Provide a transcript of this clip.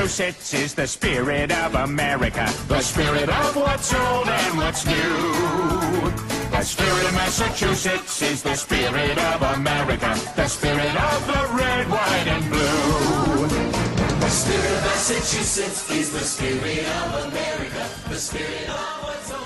Massachusetts is the spirit of America. The spirit of what's old and what's new. The spirit of Massachusetts is the spirit of America. The spirit of the red, white, and blue. The spirit of Massachusetts is the spirit of America. The spirit of what's old.